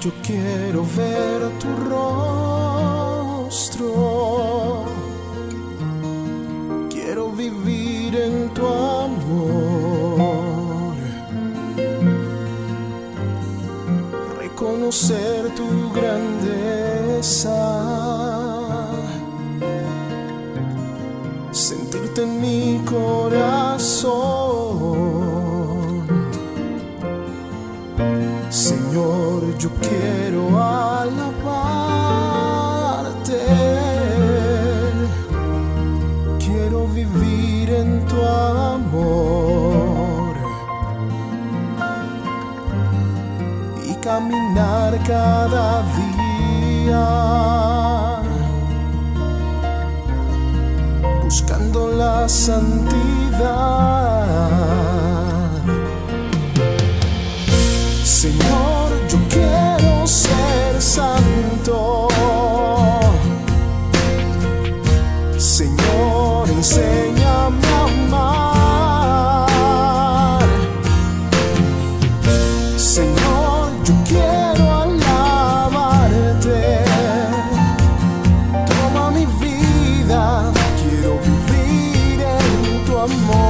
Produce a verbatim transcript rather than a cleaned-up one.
Yo quiero ver tu rostro, quiero vivir en tu amor, reconocer tu grandeza, sentirte en mi corazón. Señor, yo quiero alabarte, quiero vivir en tu amor y caminar cada día buscando la santidad. Señor, yo quiero ser santo. Señor, enséñame a amar. Señor, yo quiero alabarte. Toma mi vida, quiero vivir en tu amor.